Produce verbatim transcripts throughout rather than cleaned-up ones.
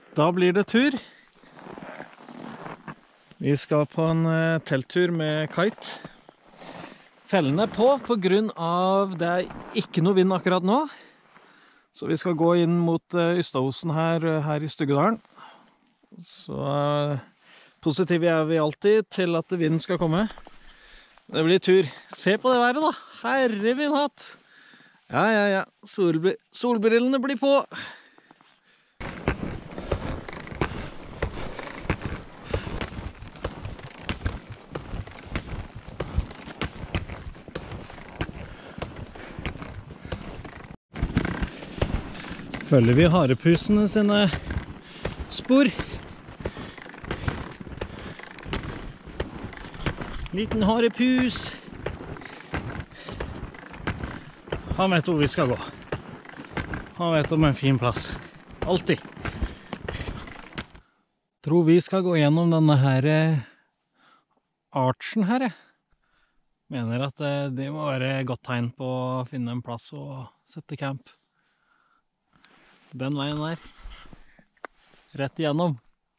Da blir det tur. Vi skal på en telttur med kite. Fellene er på, på grunn av det er ikke noe vind akkurat nå. Så vi skal gå inn mot Ystaosen her, her i Stugudalen. Så positive er vi alltid til at vinden skal komme. Det blir tur. Se på det været da. Herre min hatt. Ja, ja, ja. Solbr- solbrillene blir på. Følger vi harepusene sine spor. Liten harepus. Han vet hvor vi skal gå. Han vet om en fin plass. Alltid. Tror vi skal gå gjennom denne her archen her. Mener at det må være et godt tegn på å finne en plass og sette camp. Den veien der. Rett igjennom.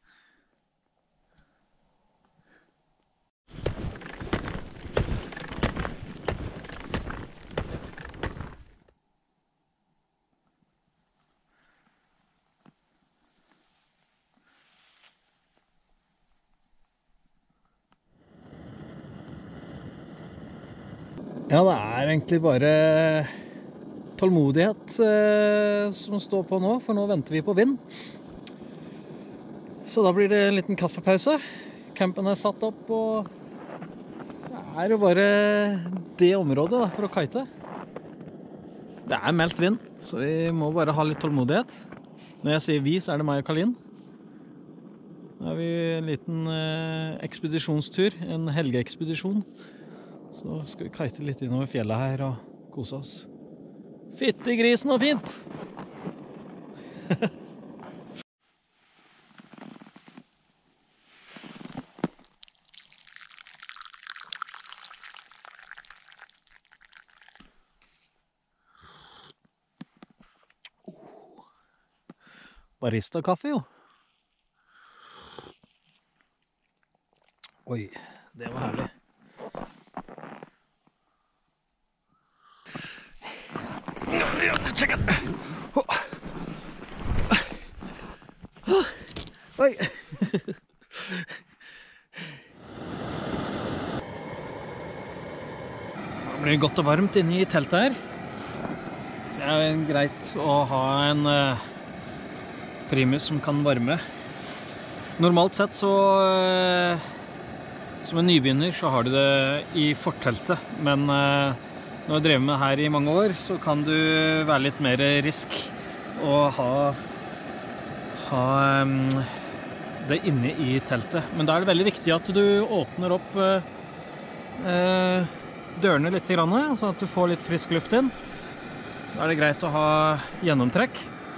Ja, det er egentlig bare tålmodighet eh, som står på nå, for nå venter vi på vind. Så da blir det en liten kaffepause. Campen er satt opp, og det er jo bare det området da, for å kite. Det er meldt vind, så vi må bare ha litt tålmodighet. Når jeg sier vi, så er det meg og Kalin. Da har vi en liten eh, ekspedisjonstur, en helgeekspedisjon. Så skal vi kite litt innover fjellet her og kose oss. Fytti grisen og fint! Barista-kaffe, jo. Oi, det var herlig. Check it. Oi. Det blir godt og varmt inne i teltet her. Det er greit å ha en uh, Primus som kan varme. Normalt sett så uh, som en nybegynner så har du det i forteltet, men uh, når jeg drev med her i mange år, så kan du være litt mer risk og ha, ha um, det inne i teltet. Men da er det veldig viktig at du åpner opp uh, uh, dørene litt grann, sånn at du får litt frisk luft inn. Da er det greit å ha gjennomtrekk,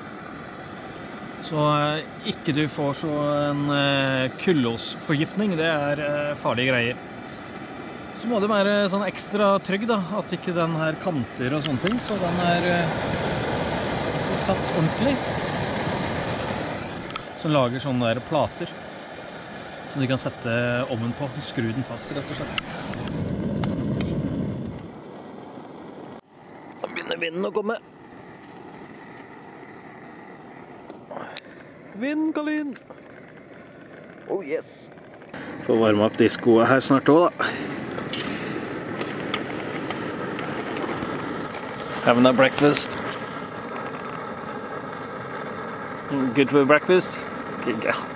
så uh, ikke du får så en uh, kullosforgiftning. Det er uh, farlige greier. Så må det være sånn ekstra trygg da, at ikke den her kanter og sånne ting, så den er uh, satt ordentlig. Så den lager sånne der plater, som de kan sette ovnen på, skru den fast rett og slett. Da begynner vinden å komme. Vind, Kalin! Oh yes! Får varme opp de skoene her snart også da. Having a breakfast. Good for breakfast? Good girl.